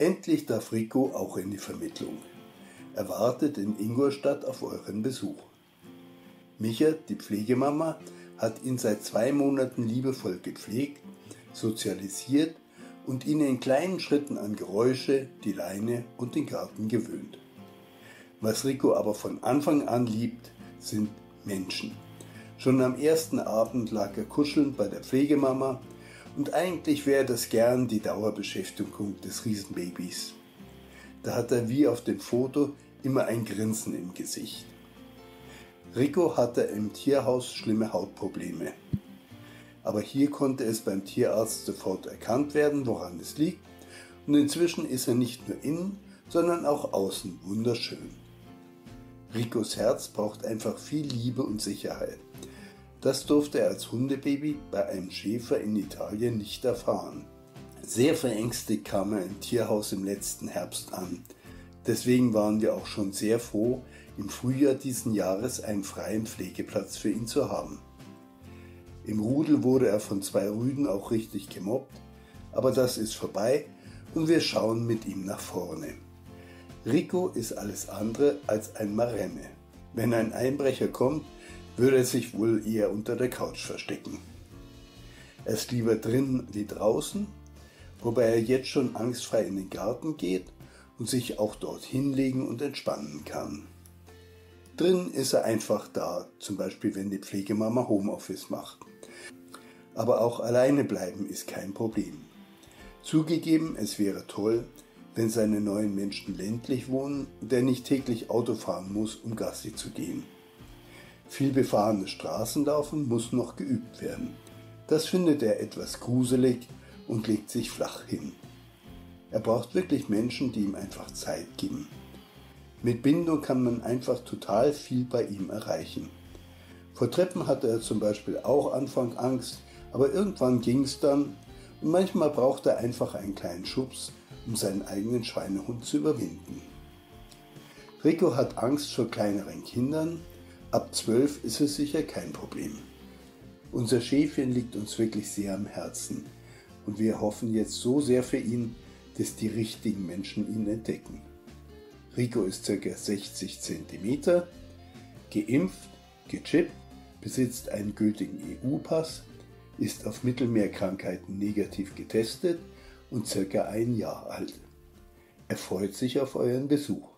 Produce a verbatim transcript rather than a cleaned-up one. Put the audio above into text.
Endlich darf Rico auch in die Vermittlung. Er wartet in Ingolstadt auf euren Besuch. Micha, die Pflegemama, hat ihn seit zwei Monaten liebevoll gepflegt, sozialisiert und ihn in kleinen Schritten an Geräusche, die Leine und den Garten gewöhnt. Was Rico aber von Anfang an liebt, sind Menschen. Schon am ersten Abend lag er kuschelnd bei der Pflegemama und eigentlich wäre das gern die Dauerbeschäftigung des Riesenbabys. Da hat er wie auf dem Foto immer ein Grinsen im Gesicht. Rico hatte im Tierhaus schlimme Hautprobleme. Aber hier konnte es beim Tierarzt sofort erkannt werden, woran es liegt, und inzwischen ist er nicht nur innen, sondern auch außen wunderschön. Ricos Herz braucht einfach viel Liebe und Sicherheit. Das durfte er als Hundebaby bei einem Schäfer in Italien nicht erfahren. Sehr verängstigt kam er im Tierhaus im letzten Herbst an. Deswegen waren wir auch schon sehr froh, im Frühjahr diesen Jahres einen freien Pflegeplatz für ihn zu haben. Im Rudel wurde er von zwei Rüden auch richtig gemobbt, aber das ist vorbei und wir schauen mit ihm nach vorne. Rico ist alles andere als ein Maremme. Wenn ein Einbrecher kommt, würde er sich wohl eher unter der Couch verstecken. Er ist lieber drin wie draußen, wobei er jetzt schon angstfrei in den Garten geht und sich auch dort hinlegen und entspannen kann. Drin ist er einfach da, zum Beispiel wenn die Pflegemama Homeoffice macht. Aber auch alleine bleiben ist kein Problem. Zugegeben, es wäre toll, wenn seine neuen Menschen ländlich wohnen und er nicht täglich Auto fahren muss, um Gassi zu gehen. Viel befahrene Straßenlaufen muss noch geübt werden. Das findet er etwas gruselig und legt sich flach hin. Er braucht wirklich Menschen, die ihm einfach Zeit geben. Mit Bindung kann man einfach total viel bei ihm erreichen. Vor Treppen hatte er zum Beispiel auch Anfang Angst, aber irgendwann ging es dann und manchmal braucht er einfach einen kleinen Schubs, um seinen eigenen Schweinehund zu überwinden. Rico hat Angst vor kleineren Kindern. Ab zwölf ist es sicher kein Problem. Unser Schäfchen liegt uns wirklich sehr am Herzen und wir hoffen jetzt so sehr für ihn, dass die richtigen Menschen ihn entdecken. Rico ist ca. sechzig Zentimeter, geimpft, gechippt, besitzt einen gültigen E U-Pass, ist auf Mittelmeerkrankheiten negativ getestet und ca. ein Jahr alt. Er freut sich auf euren Besuch.